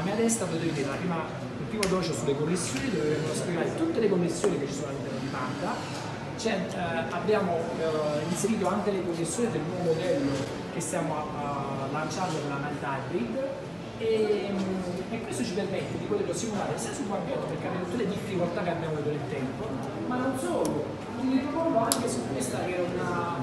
mia destra potete vedere il primo dojo sulle connessioni, dove vengono spiegate tutte le connessioni che ci sono all'interno di Panda. Abbiamo inserito anche le connessioni del nuovo modello che stiamo lanciando per la Night Hybrid e questo ci permette di poterlo simulare sia sul banchetto per capire tutte le difficoltà che abbiamo avuto nel tempo, ma non solo, vi riproporlo anche su questa che è una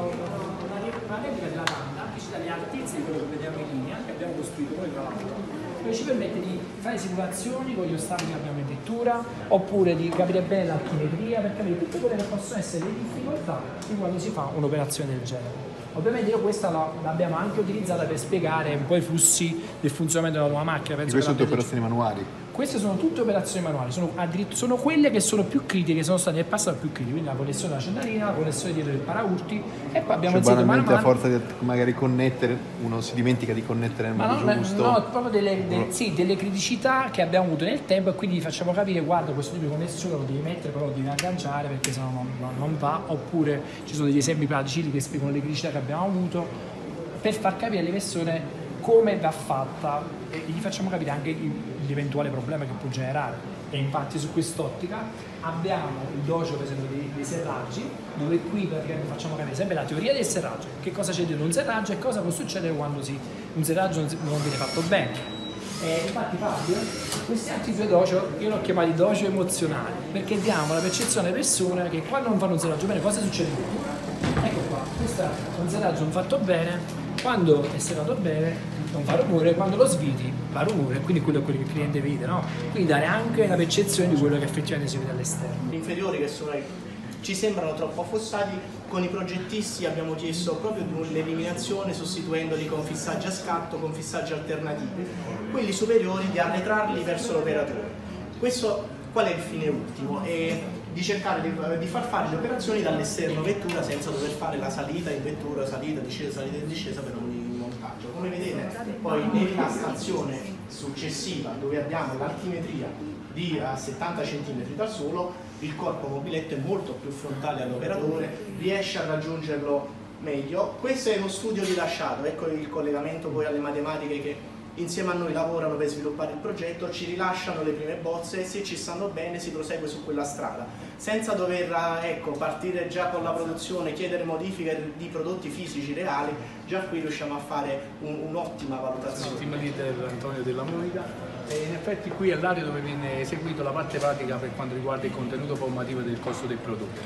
replica della Panda che ci dà le altezze di quello che vediamo in linea, che abbiamo costruito noi tra l'altro, che ci permette di fare simulazioni con gli ostacoli che abbiamo in vettura, oppure di capire bene l'altimetria, per capire tutte quelle che possono essere le difficoltà di quando si fa un'operazione del genere. Ovviamente io questa l'abbiamo anche utilizzata per spiegare un po' i flussi del funzionamento della nuova macchina. Penso queste sono operazioni manuali? Queste sono tutte operazioni manuali, sono quelle che sono più critiche, che sono state nel passato più critiche, quindi la connessione della centralina, la connessione dietro del paraurti e poi abbiamo inserito mano a mano. A forza di magari connettere, uno si dimentica di connettere nel modo giusto. No, proprio delle criticità che abbiamo avuto nel tempo e quindi facciamo capire, guarda, questo tipo di connessione lo devi mettere, però lo devi agganciare perché sennò non va, oppure ci sono degli esempi pratici che spiegano le criticità che abbiamo avuto per far capire alle persone come va fatta e gli facciamo capire anche l'eventuale problema che può generare. E infatti su quest'ottica abbiamo il dojo per esempio dei serraggi, dove qui praticamente facciamo capire sempre la teoria del serraggio, che cosa c'è dentro un serraggio e cosa può succedere quando un serraggio non viene fatto bene. Infatti Fabio, questi altri due dojo io li ho chiamati dojo emozionali, perché diamo la percezione alle persone che quando non fanno un serraggio bene cosa succede? Ecco qua, questo è un serraggio non fatto bene, quando è serrato bene non fa rumore, quando lo sviti fa rumore, quindi quello è quello che il cliente vede, no? Quindi dare anche la percezione di quello che effettivamente si vede all'esterno. Gli inferiori che ci sembrano troppo affossati, con i progettisti abbiamo chiesto proprio l'eliminazione sostituendoli con fissaggi a scatto, con fissaggi alternativi, quelli superiori di arretrarli verso l'operatore. Questo qual è il fine ultimo? Di cercare di far fare le operazioni dall'esterno vettura senza dover fare la salita in vettura, salita in discesa per ogni montaggio. Come vedete poi nella stazione successiva dove abbiamo l'altimetria di 70 cm dal suolo, il corpo mobiletto è molto più frontale all'operatore, riesce a raggiungerlo meglio. Questo è uno studio rilasciato, ecco il collegamento poi alle matematiche che insieme a noi lavorano per sviluppare il progetto, ci rilasciano le prime bozze e se ci stanno bene si prosegue su quella strada, senza dover partire già con la produzione, chiedere modifiche di prodotti fisici reali, già qui riusciamo a fare un'ottima valutazione. Team leader Antonio Della Monica. E in effetti qui è l'area dove viene eseguita la parte pratica per quanto riguarda il contenuto formativo del costo del prodotto.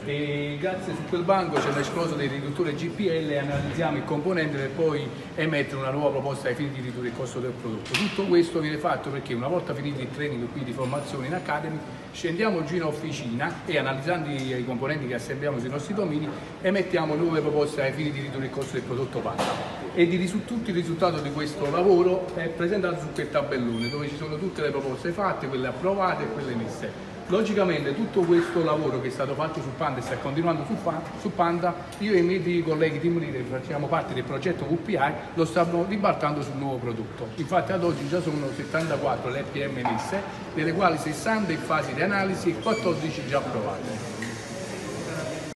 E grazie su quel banco c'è l'esploso del riduttore GPL e analizziamo il componente per poi emettere una nuova proposta ai fini di ridurre il costo del prodotto. Tutto questo viene fatto perché una volta finito il training qui di formazione in Academy scendiamo giù in officina e analizzando i componenti che assembliamo sui nostri domini emettiamo nuove proposte ai fini di ridurre il costo del prodotto Panda. E tutto il risultato di questo lavoro è presentato su quel tabellone dove ci sono tutte le proposte fatte, quelle approvate e quelle emesse. Logicamente tutto questo lavoro che è stato fatto su Panda e sta continuando su Panda, io e i miei colleghi team leader che facciamo parte del progetto VPI lo stanno ribaltando sul nuovo prodotto. Infatti ad oggi già sono 74 le FPM emesse, delle quali 60 in fase di analisi e 14 già approvate.